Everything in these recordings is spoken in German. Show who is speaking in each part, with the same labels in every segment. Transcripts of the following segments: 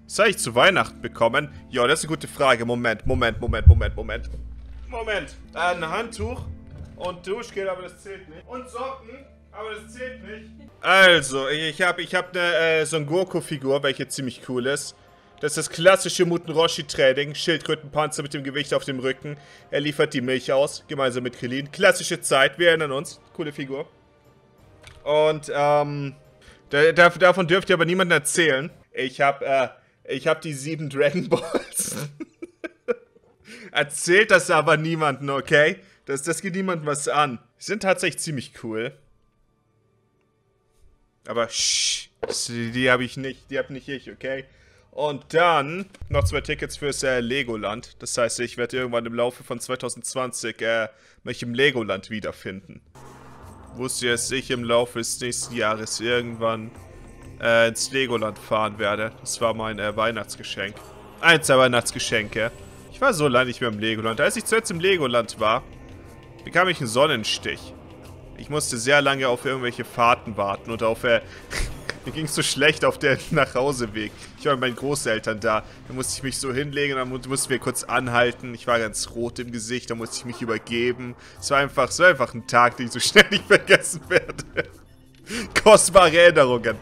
Speaker 1: Was soll ich zu Weihnachten bekommen? Ja, das ist eine gute Frage. Moment. Ein Handtuch und Duschgel, aber das zählt nicht. Und Socken, aber das zählt nicht. Also, ich hab Son Goku-Figur, welche ziemlich cool ist. Das ist das klassische Muten Roshi-Training. Schildkrötenpanzer mit dem Gewicht auf dem Rücken. Er liefert die Milch aus, gemeinsam mit Krillin. Klassische Zeit, wir erinnern uns. Coole Figur. Und, davon dürft ihr aber niemandem erzählen. Ich hab die 7 Dragon Balls. Erzählt das aber niemandem, okay? Das geht niemandem was an. Die sind tatsächlich ziemlich cool. Aber, die habe ich nicht. Die hab nicht ich, okay? Und dann noch 2 Tickets fürs Legoland. Das heißt, ich werde irgendwann im Laufe von 2020 mich im Legoland wiederfinden. Wusste jetzt, dass ich im Laufe des nächsten Jahres irgendwann ins Legoland fahren werde. Das war mein Weihnachtsgeschenk. Eins der Weihnachtsgeschenke. Ich war so lange nicht mehr im Legoland. Als ich zuletzt im Legoland war, bekam ich einen Sonnenstich. Ich musste sehr lange auf irgendwelche Fahrten warten und auf mir ging es so schlecht auf der Nachhauseweg. Ich war mit meinen Großeltern da. Da musste ich mich so hinlegen, dann mussten wir kurz anhalten. Ich war ganz rot im Gesicht, da musste ich mich übergeben. Es war einfach ein Tag, den ich so schnell nicht vergessen werde. Kostbare Erinnerungen.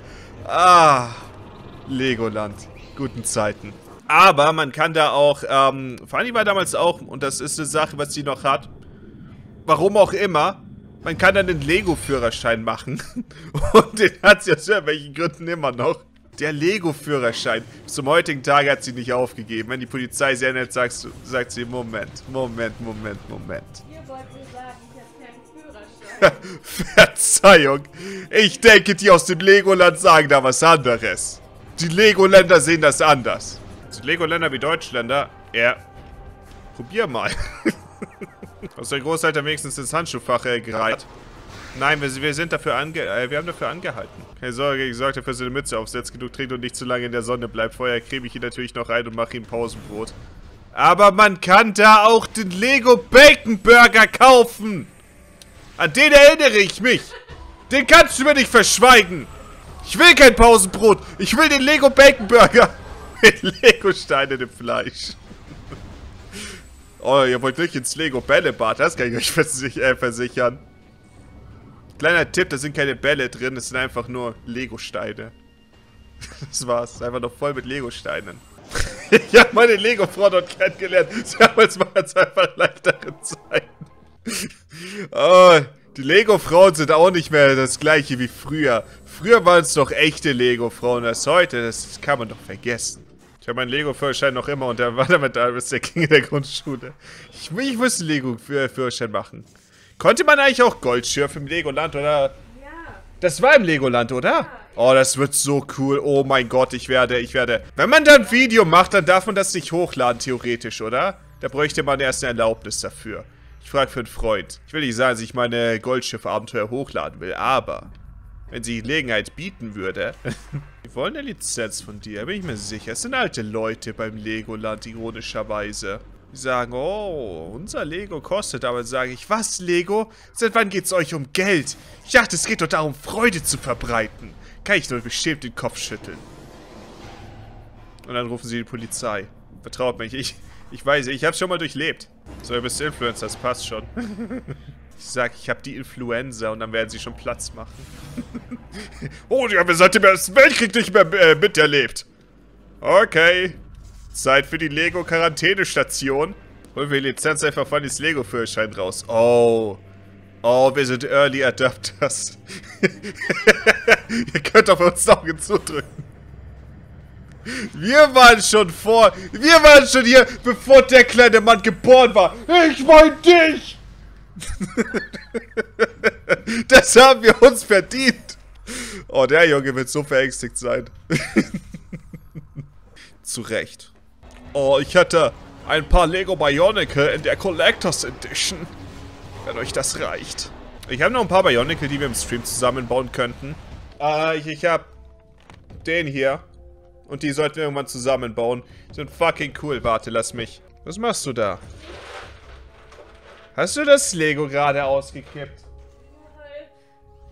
Speaker 1: Legoland. Guten Zeiten. Aber man kann da auch, Fanny war damals auch, und das ist eine Sache, was sie noch hat. Warum auch immer. Man kann dann den Lego-Führerschein machen. Und den hat sie aus irgendwelchen Gründen immer noch. Der Lego-Führerschein. Bis zum heutigen Tag hat sie nicht aufgegeben. Wenn die Polizei sie erinnert, sagt sie, Moment.
Speaker 2: Ihr wollt mir sagen, ich habe keinen Führerschein.
Speaker 1: Verzeihung. Ich denke, die aus dem Legoland sagen da was anderes. Die Legoländer sehen das anders. Sind Legoländer wie Deutschländer? Ja. Probier mal. Aus der Großeltern wenigstens ins Handschuhfach gereiht. Nein, wir sind dafür wir haben dafür angehalten. Keine Sorge, ich sorge dafür, dass er eine Mütze aufsetzt, genug trinkt und nicht zu lange in der Sonne bleibt. Vorher creme ich ihn natürlich noch rein und mache ihm Pausenbrot. Aber man kann da auch den Lego Bacon Burger kaufen. An den erinnere ich mich. Den kannst du mir nicht verschweigen. Ich will kein Pausenbrot. Ich will den Lego Bacon Burger. Mit Lego-Steinen im Fleisch. Oh, ihr wollt wirklich ins Lego-Bällebad, das kann ich euch versichern. Kleiner Tipp, da sind keine Bälle drin, das sind einfach nur Lego-Steine. Das war's, einfach noch voll mit Lego-Steinen. Ich habe meine Lego-Frau dort kennengelernt. Damals war es einfach leichtere Zeiten. Oh, die Lego-Frauen sind auch nicht mehr das gleiche wie früher. Früher waren es doch echte Lego-Frauen, das heute, das kann man doch vergessen. Ich habe meinen Lego-Führerschein noch immer und der war damit da bis der King in der Grundschule. Ich musste Lego-Führerschein machen. Konnte man eigentlich auch Goldschürf im Legoland, oder?
Speaker 2: Ja.
Speaker 1: Das war im Legoland, oder? Ja. Oh, das wird so cool. Oh mein Gott, ich werde. Wenn man da ein Video macht, dann darf man das nicht hochladen, theoretisch, oder? Da bräuchte man erst eine Erlaubnis dafür. Ich frage für einen Freund. Ich will nicht sagen, dass ich meine Goldschiff-Abenteuer hochladen will, aber wenn sie Gelegenheit bieten würde. Die wollen eine Lizenz von dir, bin ich mir sicher. Es sind alte Leute beim Legoland, ironischerweise. Die sagen, oh, unser Lego kostet. Aber sage ich, was, Lego? Seit wann geht's euch um Geld? Ich dachte, es geht doch darum, Freude zu verbreiten. Kann ich nur beschämt den Kopf schütteln. Und dann rufen sie die Polizei. Vertraut mich, ich weiß, ich hab's schon mal durchlebt. So, ihr bist Influencer, das passt schon. Ich sag, ich habe die Influenza und dann werden sie schon Platz machen. Oh, die haben wir seit dem Ersten Weltkrieg nicht mehr miterlebt. Okay. Zeit für die Lego-Quarantänestation. Holen wir die Lizenz einfach von des Lego-Führerschein raus. Oh. Oh, wir sind Early Adapters. Ihr könnt auf uns Augen zudrücken. Wir waren schon hier, bevor der kleine Mann geboren war. Ich mein dich! Das haben wir uns verdient. Oh, der Junge wird so verängstigt sein. Zu Recht. Oh, ich hätte ein paar Lego Bionicle in der Collectors Edition. Wenn euch das reicht. Ich habe noch ein paar Bionicle, die wir im Stream zusammenbauen könnten. Ich habe den hier. Und die sollten wir irgendwann zusammenbauen. Die sind fucking cool. Warte, lass mich. Was machst du da? Hast du das Lego gerade ausgekippt?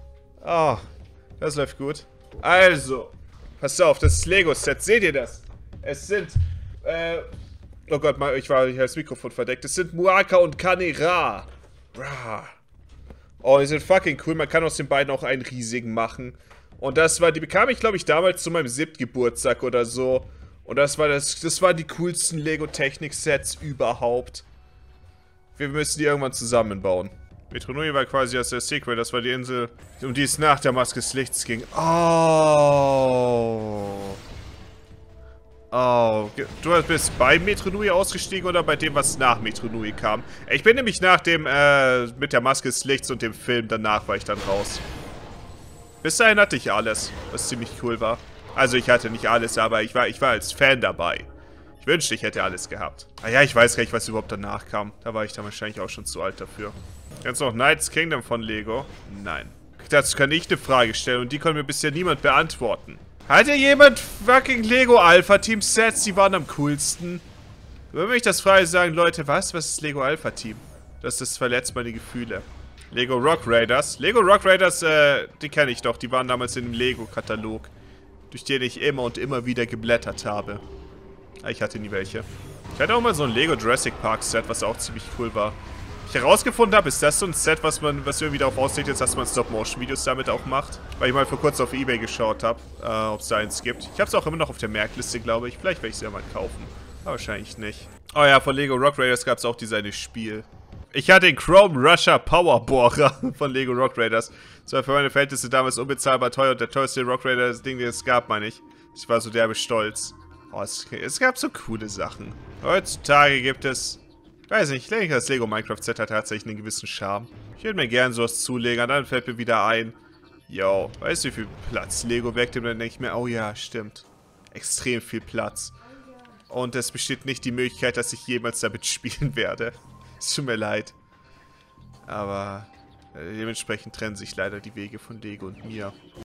Speaker 1: Oh, das läuft gut. Also, passt auf, das Lego-Set. Seht ihr das? Es sind, oh Gott, ich war hier das Mikrofon verdeckt. Es sind Muaka und Kanera. Bra. Oh, die sind fucking cool. Man kann aus den beiden auch einen riesigen machen. Und die bekam ich, glaube ich, damals zu meinem 7. Geburtstag oder so. Und das waren die coolsten Lego-Technik-Sets überhaupt. Wir müssen die irgendwann zusammenbauen. Metro Nui war quasi das Sequel. Das war die Insel, um die es nach der Maske des Lichts ging. Oh. Oh. Du bist bei Metro Nui ausgestiegen oder bei dem, was nach Metro Nui kam? Ich bin nämlich nach dem, mit der Maske des Lichts und dem Film, danach war ich dann raus. Bis dahin hatte ich alles, was ziemlich cool war. Also ich hatte nicht alles, aber ich war als Fan dabei. Ich wünschte, ich hätte alles gehabt. Ah ja, ich weiß gar nicht, was überhaupt danach kam. Da war ich dann wahrscheinlich auch schon zu alt dafür. Jetzt noch Knights Kingdom von Lego? Nein. Dazu kann ich eine Frage stellen und die kann mir bisher niemand beantworten. Hatte jemand fucking Lego Alpha Team Sets? Die waren am coolsten. Wenn ich das frage, sagen Leute, was? Was ist Lego Alpha Team? Das verletzt meine Gefühle. Lego Rock Raiders. Lego Rock Raiders, die kenne ich doch. Die waren damals in dem Lego-Katalog, durch den ich immer und immer wieder geblättert habe. Ich hatte nie welche. Ich hatte auch mal so ein Lego Jurassic Park Set, was auch ziemlich cool war. Ich herausgefunden habe, ist das so ein Set, was irgendwie darauf aussieht, jetzt, dass man Stop-Motion-Videos damit auch macht. Weil ich mal vor kurzem auf eBay geschaut habe, ob es da eins gibt. Ich habe es auch immer noch auf der Merkliste, glaube ich. Vielleicht werde ich es ja mal kaufen. Aber wahrscheinlich nicht. Oh ja, von Lego Rock Raiders gab es auch dieses eine Spiel. Ich hatte den Chrome Rusher Powerbohrer von Lego Rock Raiders. Das war für meine Verhältnisse damals unbezahlbar teuer und der teuerste Rock Raider-Ding, den es gab, meine ich. Ich war so derbe stolz. Oh, es gab so coole Sachen. Heutzutage gibt es... Weiß nicht, ich denke, das Lego Minecraft Set hat tatsächlich einen gewissen Charme. Ich würde mir gerne sowas zulegen, dann fällt mir wieder ein... Yo, weißt du, wie viel Platz Lego wegnimmt? Dann denke ich mir, oh ja, stimmt. Extrem viel Platz. Und es besteht nicht die Möglichkeit, dass ich jemals damit spielen werde. Es tut mir leid. Aber dementsprechend trennen sich leider die Wege von Lego und mir.